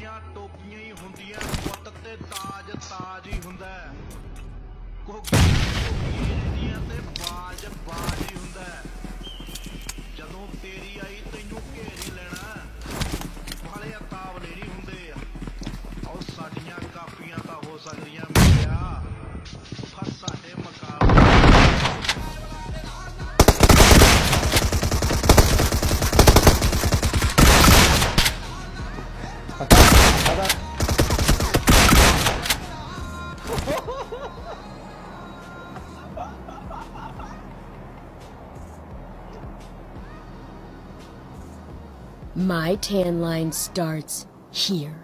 ਸਾਡੀਆਂ ਟੋਪੀਆਂ ਹੀ ਹੁੰਦੀਆਂ ਪੁੱਤ ਤੇ ਤਾਜ ਤਾਜ ਹੀ ਹੁੰਦਾ ਕੋਕੀਆਂ ਤੇ ਬਾਜ ਬਾਜ ਹੀ ਹੁੰਦਾ ਜਦੋਂ ਤੇਰੀ ਆਈ ਤੈਨੂੰ ਘੇਰ ਹੀ ਲੈਣਾ ਵਾਲੇ ਤਾਵਲੇ ਨਹੀਂ ਹੁੰਦੇ ਔਰ ਸਾਡੀਆਂ ਕਾਪੀਆਂ ਤਾਂ ਹੋ ਸਕਦੀਆਂ ਮਿਲਿਆ ਪਰ ਸਾਡੇ ਮੁਕਾਬਲੇ My tan line starts here.